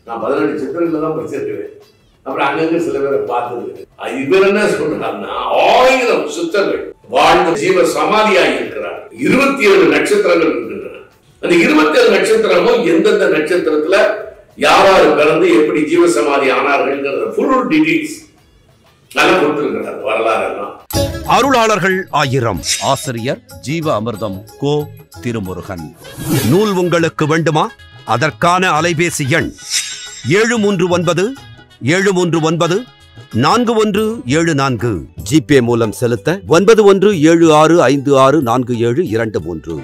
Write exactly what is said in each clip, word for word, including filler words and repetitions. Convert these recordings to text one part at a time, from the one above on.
நான் பதினெட்டு சித்திரங்களை தான் படிச்சிருக்கிறேன். அப்புறம் அங்கங்க சில பேரை பார்த்துருக்கேன். இவர் என்ன சொல்றாருன்னா, ஆயிரம் சித்தர்கள் வாழ்ந்த ஜீவ சமாதியாக இருக்கிறார். இருபத்தி ஏழு நட்சத்திரங்கள் இருக்கின்றன. அந்த இருபத்தி ஏழு நட்சத்திரமும் எந்தெந்த நட்சத்திரத்துல யாராரு பிறந்து எப்படி ஜீவ சமாதி ஆனார்கள் ஃபுல் டீடைல்ஸ் நல்லா கொடுத்திருக்கிறார். வரலாறு எல்லாம். அருளாளர்கள் ஆயிரம். ஆசிரியர் ஜீவ அமிர்தம் கோ திருமுருகன். நூல் உங்களுக்கு வேண்டுமா? அதற்கான அலைபேசி எண் ஏழு மூன்று ஒன்பது ஏழு மூன்று ஒன்பது நான்கு ஒன்று ஏழு நான்கு. ஜிபே மூலம் செலுத்த ஒன்பது ஒன்று ஏழு ஆறு ஐந்து ஆறு நான்கு ஏழு இரண்டு மூன்று.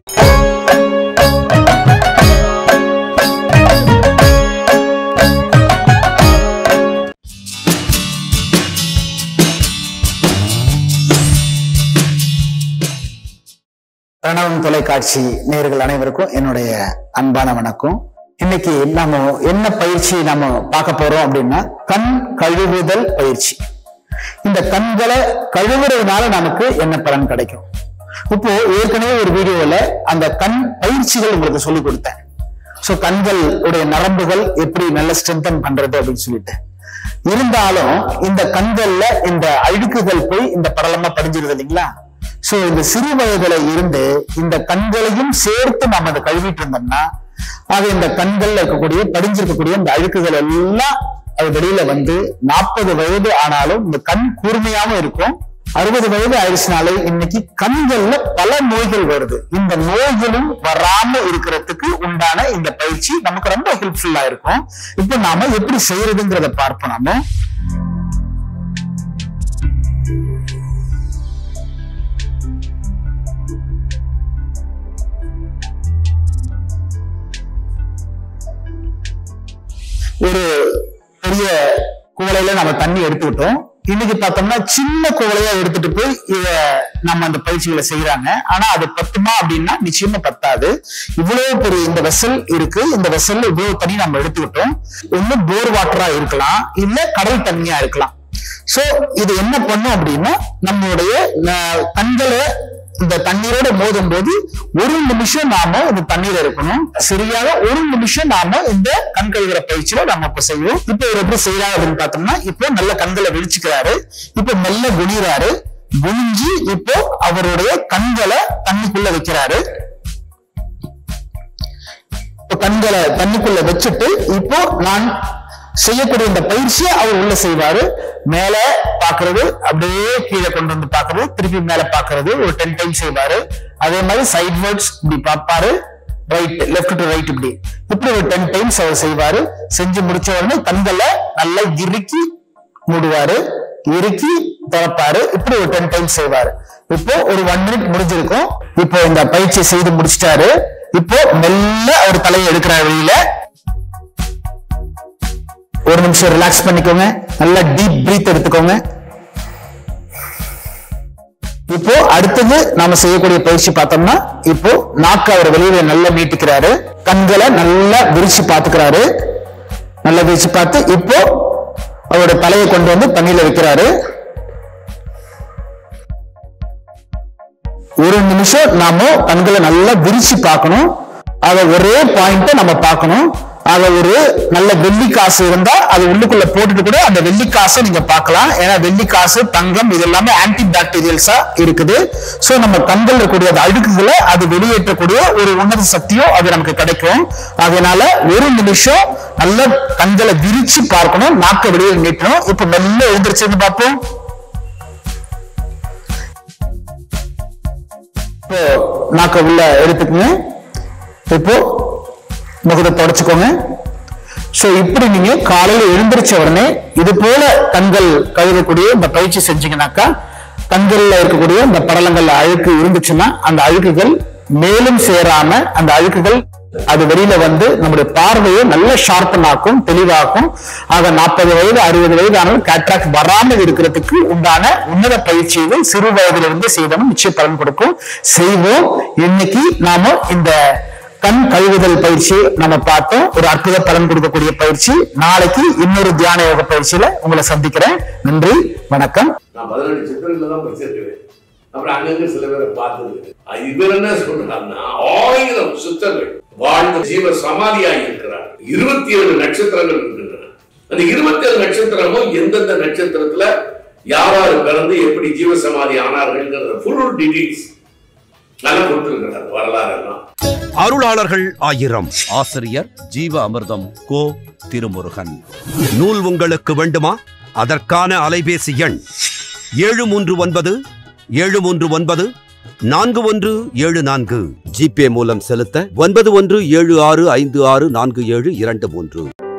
பிரணவம் தொலைக்காட்சி நேயர்கள் அனைவருக்கும் என்னுடைய அன்பான வணக்கம். இன்னைக்கு நாம என்ன பயிற்சி நாம பார்க்க போறோம் அப்படின்னா, கண் கழுவுதல் பயிற்சி. இந்த கண்களை கழுவுறதுனால நமக்கு என்ன பலன் கிடைக்கும்? இப்போ ஏற்கனவே ஒரு வீடியோல அந்த கண் பயிற்சிகள் உங்களுக்கு சொல்லி கொடுத்தேன். சோ கண்கள் உடைய நரம்புகள் எப்படி நல்ல ஸ்ட்ரென்தன் பண்றது அப்படின்னு சொல்லிட்டு. இருந்தாலும் இந்த கண்கள்ல இந்த அழுக்குகள் போய் இந்த படலமா படிஞ்சிருது இல்லைங்களா? சோ இந்த சிறு வயதுல இருந்து இந்த கண்களையும் சேர்த்து நாம அதை கழுவிட்டு இருந்தோம்னா, அது இந்த கண்கள்ல இருக்கக்கூடிய படிஞ்சிருக்கக்கூடிய இந்த அழுக்குகள் எல்லாம் அது வெளியில வந்து நாற்பது வயது ஆனாலும் இந்த கண் கூர்மையாவும் இருக்கும். அறுபது வயது ஆயிடுச்சுனாலே இன்னைக்கு கண்கள்ல பல நோய்கள் வருது. இந்த நோய்களும் வராம இருக்கிறதுக்கு உண்டான இந்த பயிற்சி நமக்கு ரொம்ப ஹெல்ப்ஃபுல்லா இருக்கும். இப்ப நாம எப்படி செய்யறதுங்கிறத பார்ப்போம். நாம ஒரு பெரிய குவளையில நம்ம தண்ணி எடுத்துக்கிட்டோம். இன்னைக்கு பார்த்தோம்னா சின்ன குவளையா எடுத்துட்டு போய் இத நம்ம அந்த பயிற்சிகளை செய்யறாங்க. ஆனா அது பத்துமா அப்படின்னா நிச்சயமா பத்தாது. இவ்வளவு பெரிய இந்த வெசல் இருக்கு. இந்த வெசல்ல இவ்வளவு தண்ணி நம்ம எடுத்துக்கிட்டோம். ஒண்ணு போர் வாட்டரா இருக்கலாம், இல்ல கடல் தண்ணியா இருக்கலாம். சோ இது என்ன பண்ணும் அப்படின்னா, நம்மளுடைய கண்களை இந்த தண்ணீரோட மோதும் போது ஒரு நிமிஷம் நாம இந்த தண்ணீர் இருக்கணும். சரியாக ஒரு நிமிஷம் நாம இந்த கண் கழுவுற பயிற்சியில நாம இப்ப செய்வோம். இப்ப இவர் எப்படி செய்யறாரு அப்படின்னு பார்த்தோம்னா, இப்போ நல்ல கண்களை விழிச்சுக்கிறாரு. இப்ப மெல்ல குனிறாரு. குனிஞ்சு இப்போ அவருடைய கண்களை தண்ணிக்குள்ள வைக்கிறாரு. இப்போ கண்களை தண்ணிக்குள்ள வச்சுட்டு இப்போ நான் செய்யக்கூடிய இந்த பயிற்சியை அவர் உள்ள செய்வாரு. மேல பாக்குறது, அப்படியே கீழே கொண்டு வந்து பாக்குறது, திருப்பி மேல பாக்குறது ஒரு டென் டைம் செய்வாரு. அதே மாதிரி சைட்வர்ட்ஸ் இப்படி பார்ப்பாரு, ரைட் லெஃப்ட் டு ரைட் இப்படி இப்படி ஒரு டென் டைம்ஸ் அவர் செய்வாரு. செஞ்சு முடிச்ச உடனே கண்களை நல்லா இறுக்கி மூடுவாரு, இறுக்கி திறப்பாரு. இப்படி ஒரு டென் டைம்ஸ் செய்வாரு. இப்போ ஒரு ஒன் மினிட் முடிஞ்சிருக்கும். இப்போ இந்த பயிற்சியை செய்து முடிச்சிட்டாரு. இப்போ மெல்ல அவர் தலையை எடுக்கிறார் வெளியில. ஒரு நிமிஷம் ரிலாக்ஸ் பண்ணிக்கோங்க. நல்லா டீப் பிரீத் எடுத்துக்கோங்க. இப்போ அடுத்தது நாம செய்யக்கூடிய பயிற்சி பார்த்தோம்னா, இப்போ நாக்கு அவர் வெளியில நல்லா நீட்டிக்கிறாரு. கண்களை நல்லா விரிச்சு பார்த்துக்கிறாரு. நல்லா விரிச்சு பார்த்து இப்போ அவருடைய தலையை கொண்டு வந்து தண்ணியில வைக்கிறாரு. ஒரு நிமிஷம் நாம கண்களை நல்லா விரிச்சு பார்க்கணும். அத ஒரே பாயிண்ட நம்ம பார்க்கணும். அத ஒரு நல்ல வெள்ளி காசு இருந்தா அது உள்ளுக்குள்ள போட்டுட்டு கூட அந்த வெள்ளி காசை நீங்க பார்க்கலாம். ஏன்னா வெள்ளி காசு, தங்கம் இது எல்லாமே ஆன்டி பாக்டீரியல்ஸா இருக்குது. சோ நம்ம கண்கள் இருக்கக்கூடிய அழுக்குகளை அது வெளியேற்றக்கூடிய ஒரு உன்னத சக்தியும் அது நமக்கு கிடைக்கும். அதனால ஒரு நிமிஷம் நல்ல கண்களை விரிச்சு பார்க்கணும், நாக்க வெளியே நீட்டணும். இப்ப மெல்ல எழுந்திரிச்சு பார்ப்போம். இப்போ நாக்க உள்ள எடுத்துக்கங்க. இப்போ முகத்தை தொடச்சுக்கோங்க. சோ இப்படி நீங்க காலையில எழுந்திரிச்ச உடனே இது போல கண்கள் கழுவக்கூடிய இந்த பயிற்சி செஞ்சீங்கன்னாக்கா, கண்கள்ல இருக்கக்கூடிய இந்த படலங்கள்ல அழுக்கு இருந்துச்சுன்னா அந்த அழுக்குகள் மேலும் சேராம அந்த அழுக்குகள் அது வெளியில வந்து நம்முடைய பார்வையை நல்ல ஷார்பன் ஆக்கும், தெளிவாக்கும். ஆக நாற்பது வயது அறுபது வயது ஆனாலும் கேட்ராக்ட் வராமல் இருக்கிறதுக்கு உண்டான உன்னத பயிற்சிகள் சிறு வயதுல இருந்து செய்தோம் நிச்சய பலன் கொடுக்கும். செய்வோம். இன்னைக்கு நாம இந்த கண் கழுவுதல் பயிற்சி நம்ம பார்த்தோம். ஒரு அற்புத பலன் கொடுக்கக்கூடிய பயிற்சி. நாளைக்கு இன்னொரு தியான யோக பயிற்சியில உங்களை சந்திக்கிறேன். நன்றி, வணக்கம். நான் பதினெட்டு சித்திரங்களை தான் படிச்சிருக்கிறேன். அப்புறம் அங்கங்க சில பேரை பார்த்துருக்கேன். இவர் என்ன சொல்றாருன்னா, ஆயிரம் சித்தர்கள் வாழ்ந்த ஜீவ சமாதியாய் இருக்கிறார். இருபத்தி ஏழு நட்சத்திரங்கள் இருக்கின்றன. அந்த இருபத்தி ஏழு நட்சத்திரமும் எந்தெந்த நட்சத்திரத்துல யாராரு பிறந்து எப்படி ஜீவ சமாதி ஆனார்கள் ஃபுல் டீடைல்ஸ் நல்லா கொடுத்திருக்கிறார் வரலாறு எல்லாம். அருளாளர்கள் ஆயிரம். ஆசிரியர் ஜீவ அமிர்தம் கோ திருமுருகன். நூல் உங்களுக்கு வேண்டுமா? அதற்கான அலைபேசி எண் ஏழு மூன்று ஒன்பது ஏழு மூன்று ஒன்பது நான்கு ஒன்று ஏழு நான்கு. ஜிபே மூலம் செலுத்த ஒன்பது ஒன்று ஏழு ஆறு ஐந்து ஆறு நான்கு ஏழு இரண்டு மூன்று.